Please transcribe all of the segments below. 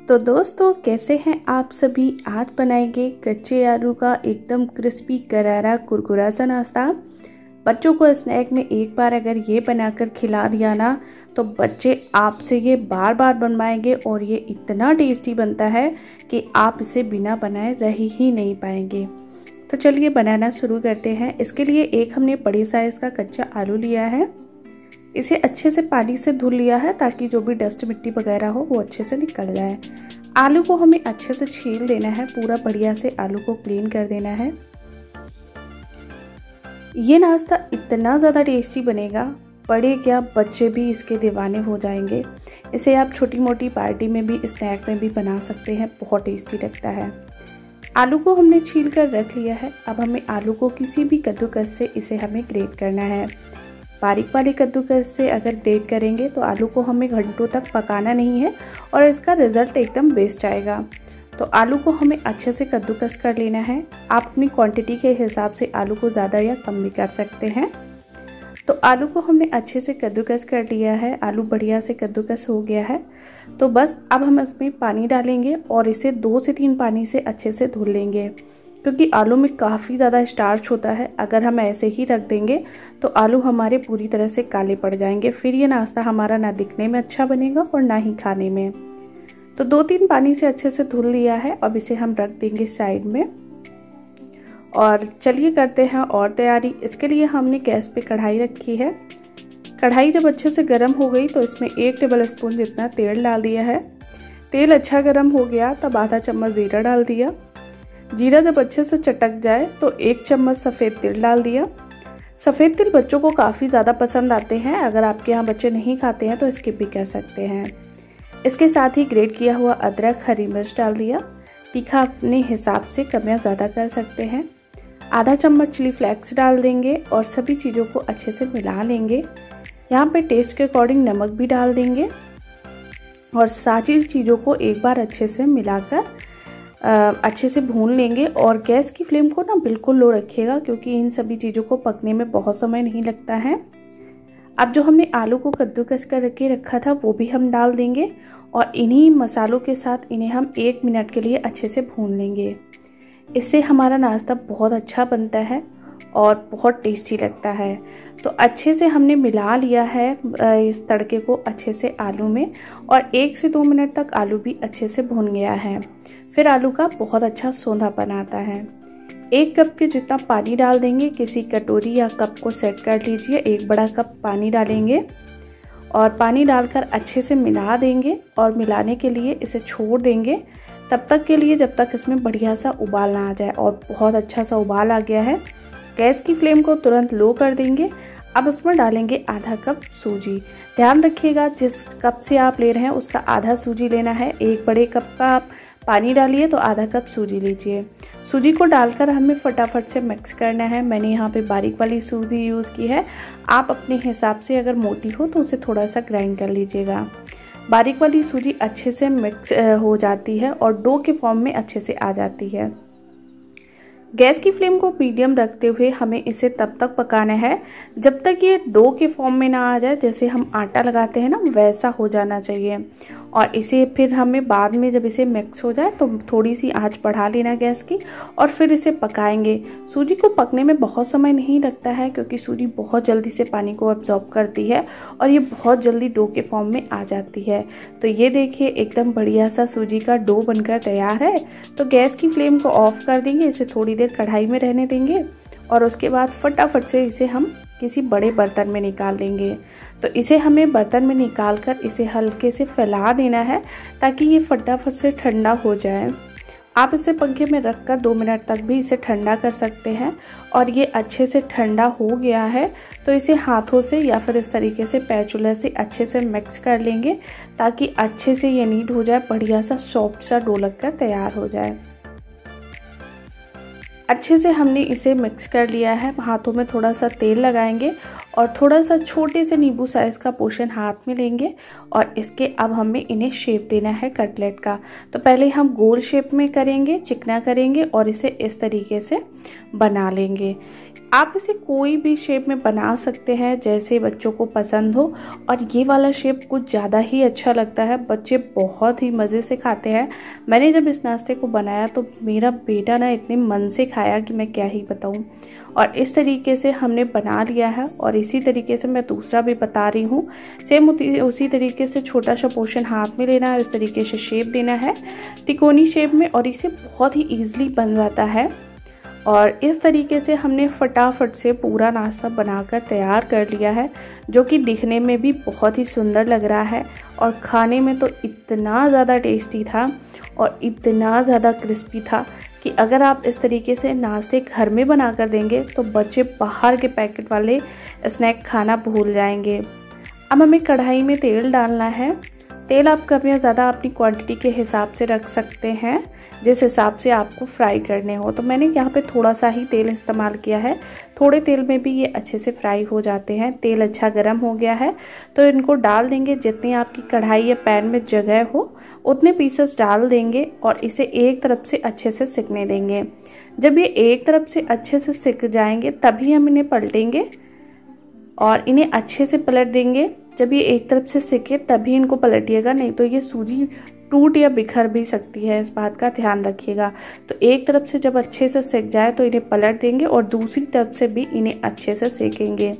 तो दोस्तों कैसे हैं आप सभी। आज बनाएंगे कच्चे आलू का एकदम क्रिस्पी करारा कुरकुरा सा नाश्ता। बच्चों को स्नैक में एक बार अगर ये बनाकर खिला दिया ना तो बच्चे आपसे ये बार बार बनवाएंगे और ये इतना टेस्टी बनता है कि आप इसे बिना बनाए रह ही नहीं पाएंगे। तो चलिए बनाना शुरू करते हैं। इसके लिए एक हमने बड़े साइज़ का कच्चा आलू लिया है। इसे अच्छे से पानी से धुल लिया है ताकि जो भी डस्ट मिट्टी वगैरह हो वो अच्छे से निकल जाए। आलू को हमें अच्छे से छील देना है, पूरा बढ़िया से आलू को क्लीन कर देना है। ये नाश्ता इतना ज़्यादा टेस्टी बनेगा, बड़े क्या बच्चे भी इसके दीवाने हो जाएंगे। इसे आप छोटी मोटी पार्टी में भी स्नैक में भी बना सकते हैं, बहुत टेस्टी लगता है। आलू को हमने छील कर रख लिया है। अब हमें आलू को किसी भी कद्दूकस से इसे हमें ग्रेट करना है। बारीक वाले कद्दूकस से अगर ग्रेट करेंगे तो आलू को हमें घंटों तक पकाना नहीं है और इसका रिज़ल्ट एकदम बेस्ट आएगा। तो आलू को हमें अच्छे से कद्दूकस कर लेना है। आप अपनी क्वांटिटी के हिसाब से आलू को ज़्यादा या कम भी कर सकते हैं। तो आलू को हमने अच्छे से कद्दूकस कर लिया है। आलू बढ़िया से कद्दूकस हो गया है। तो बस अब हम इसमें पानी डालेंगे और इसे 2 से 3 पानी से अच्छे से धुल लेंगे, क्योंकि आलू में काफ़ी ज़्यादा स्टार्च होता है। अगर हम ऐसे ही रख देंगे तो आलू हमारे पूरी तरह से काले पड़ जाएंगे। फिर ये नाश्ता हमारा ना दिखने में अच्छा बनेगा और ना ही खाने में। तो 2-3 पानी से अच्छे से धुल लिया है। अब इसे हम रख देंगे साइड में और चलिए करते हैं और तैयारी। इसके लिए हमने गैस पे कढ़ाई रखी है। कढ़ाई जब अच्छे से गर्म हो गई तो इसमें 1 टेबल स्पून जितना तेल डाल दिया है। तेल अच्छा गर्म हो गया तब आधा चम्मच ज़ीरा डाल दिया। जीरा जब अच्छे से चटक जाए तो 1 चम्मच सफ़ेद तिल डाल दिया। सफ़ेद तिल बच्चों को काफ़ी ज़्यादा पसंद आते हैं। अगर आपके यहाँ बच्चे नहीं खाते हैं तो स्किप भी कर सकते हैं। इसके साथ ही ग्रेट किया हुआ अदरक, हरी मिर्च डाल दिया। तीखा अपने हिसाब से कम या ज़्यादा कर सकते हैं। आधा चम्मच चिली फ्लेक्स डाल देंगे और सभी चीज़ों को अच्छे से मिला लेंगे। यहाँ पे टेस्ट के अकॉर्डिंग नमक भी डाल देंगे और सारी चीज़ों को एक बार अच्छे से मिलाकर अच्छे से भून लेंगे। और गैस की फ्लेम को ना बिल्कुल लो रखिएगा, क्योंकि इन सभी चीज़ों को पकने में बहुत समय नहीं लगता है। अब जो हमने आलू को कद्दूकस कर के रखा था वो भी हम डाल देंगे और इन्हीं मसालों के साथ इन्हें हम 1 मिनट के लिए अच्छे से भून लेंगे। इससे हमारा नाश्ता बहुत अच्छा बनता है और बहुत टेस्टी लगता है। तो अच्छे से हमने मिला लिया है इस तड़के को अच्छे से आलू में, और 1 से 2 मिनट तक आलू भी अच्छे से भुन गया है। फिर आलू का बहुत अच्छा सौंधापन आता है। 1 कप के जितना पानी डाल देंगे। किसी कटोरी या कप को सेट कर लीजिए। 1 बड़ा कप पानी डालेंगे और पानी डालकर अच्छे से मिला देंगे और मिलाने के लिए इसे छोड़ देंगे तब तक के लिए जब तक इसमें बढ़िया सा उबाल ना आ जाए। और बहुत अच्छा सा उबाल आ गया है। गैस की फ्लेम को तुरंत लो कर देंगे। अब इसमें डालेंगे आधा कप सूजी। ध्यान रखिएगा जिस कप से आप ले रहे हैं उसका आधा सूजी लेना है। 1 बड़े कप का आप पानी डालिए तो आधा कप सूजी लीजिए। सूजी को डालकर हमें फटाफट से मिक्स करना है। मैंने यहाँ पे बारीक वाली सूजी यूज़ की है। आप अपने हिसाब से अगर मोटी हो तो उसे थोड़ा सा ग्राइंड कर लीजिएगा। बारीक वाली सूजी अच्छे से मिक्स हो जाती है और डो के फॉर्म में अच्छे से आ जाती है। गैस की फ्लेम को मीडियम रखते हुए हमें इसे तब तक पकाना है जब तक ये डो के फॉर्म में ना आ जाए। जैसे हम आटा लगाते हैं ना वैसा हो जाना चाहिए। और इसे फिर हमें बाद में जब इसे मिक्स हो जाए तो थोड़ी सी आंच बढ़ा लेना गैस की और फिर इसे पकाएंगे। सूजी को पकने में बहुत समय नहीं लगता है, क्योंकि सूजी बहुत जल्दी से पानी को एब्जॉर्ब करती है और ये बहुत जल्दी डो के फॉर्म में आ जाती है। तो ये देखिए एकदम बढ़िया सा सूजी का डो बनकर तैयार है। तो गैस की फ्लेम को ऑफ कर देंगे। इसे थोड़ी देर कढ़ाई में रहने देंगे और उसके बाद फटाफट से इसे हम किसी बड़े बर्तन में निकाल लेंगे। तो इसे हमें बर्तन में निकाल कर इसे हल्के से फैला देना है ताकि ये फटाफट से ठंडा हो जाए। आप इसे पंखे में रखकर 2 मिनट तक भी इसे ठंडा कर सकते हैं। और ये अच्छे से ठंडा हो गया है तो इसे हाथों से या फिर इस तरीके से पैचुला से अच्छे से मिक्स कर लेंगे ताकि अच्छे से ये नीड हो जाए, बढ़िया सा सॉफ्ट सा डो लगकर तैयार हो जाए। अच्छे से हमने इसे मिक्स कर लिया है। हाथों में थोड़ा सा तेल लगाएंगे और थोड़ा सा छोटे से नींबू साइज़ का पोर्शन हाथ में लेंगे और इसके अब हमें इन्हें शेप देना है कटलेट का। तो पहले हम गोल शेप में करेंगे, चिकना करेंगे और इसे इस तरीके से बना लेंगे। आप इसे कोई भी शेप में बना सकते हैं जैसे बच्चों को पसंद हो। और ये वाला शेप कुछ ज़्यादा ही अच्छा लगता है, बच्चे बहुत ही मज़े से खाते हैं। मैंने जब इस नाश्ते को बनाया तो मेरा बेटा ना इतने मन से खाया कि मैं क्या ही बताऊं। और इस तरीके से हमने बना लिया है और इसी तरीके से मैं दूसरा भी बता रही हूँ। सेम उसी तरीके से छोटा सा पोर्शन हाथ में लेना है, इस तरीके से शेप देना है तिकोनी शेप में, और इसे बहुत ही ईजिली बन जाता है। और इस तरीके से हमने फटाफट से पूरा नाश्ता बनाकर तैयार कर लिया है, जो कि दिखने में भी बहुत ही सुंदर लग रहा है और खाने में तो इतना ज़्यादा टेस्टी था और इतना ज़्यादा क्रिस्पी था कि अगर आप इस तरीके से नाश्ते घर में बना कर देंगे तो बच्चे बाहर के पैकेट वाले स्नैक खाना भूल जाएंगे। अब हमें कढ़ाई में तेल डालना है। तेल आप कम या ज़्यादा अपनी क्वांटिटी के हिसाब से रख सकते हैं, जिस हिसाब से आपको फ्राई करने हो। तो मैंने यहाँ पे थोड़ा सा ही तेल इस्तेमाल किया है, थोड़े तेल में भी ये अच्छे से फ्राई हो जाते हैं। तेल अच्छा गर्म हो गया है तो इनको डाल देंगे। जितनी आपकी कढ़ाई या पैन में जगह हो उतने पीसेस डाल देंगे और इसे एक तरफ से अच्छे से सिकने देंगे। जब ये एक तरफ से अच्छे से सिक जाएंगे तभी हम इन्हें पलटेंगे और इन्हें अच्छे से पलट देंगे। जब ये एक तरफ से सिके तभी इनको पलटिएगा, नहीं तो ये सूजी टूट या बिखर भी सकती है, इस बात का ध्यान रखिएगा। तो एक तरफ से जब अच्छे से सिक जाए तो इन्हें पलट देंगे और दूसरी तरफ से भी इन्हें अच्छे से सेकेंगे।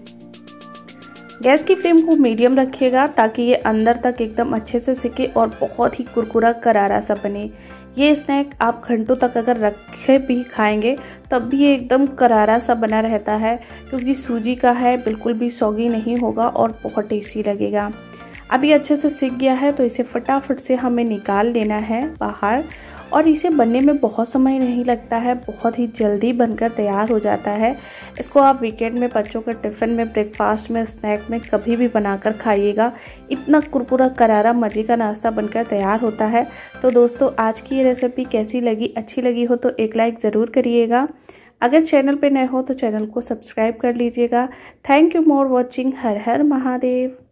गैस की फ्लेम को मीडियम रखिएगा ताकि ये अंदर तक एकदम अच्छे से सिके और बहुत ही कुरकुरा करारा सा बने। ये स्नैक आप घंटों तक अगर रखे भी खाएंगे तब भी ये एकदम करारा सा बना रहता है, क्योंकि सूजी का है, बिल्कुल भी सौगी नहीं होगा और बहुत टेस्टी लगेगा। अब ये अच्छे से सिक गया है तो इसे फटाफट से हमें निकाल लेना है बाहर। और इसे बनने में बहुत समय नहीं लगता है, बहुत ही जल्दी बनकर तैयार हो जाता है। इसको आप वीकेंड में बच्चों के टिफ़िन में, ब्रेकफास्ट में, स्नैक में कभी भी बनाकर खाइएगा। इतना कुरकुरा करारा मज़े का नाश्ता बनकर तैयार होता है। तो दोस्तों, आज की ये रेसिपी कैसी लगी? अच्छी लगी हो तो एक लाइक ज़रूर करिएगा। अगर चैनल पे नए हो तो चैनल को सब्सक्राइब कर लीजिएगा। Thank you for watching. हर हर महादेव।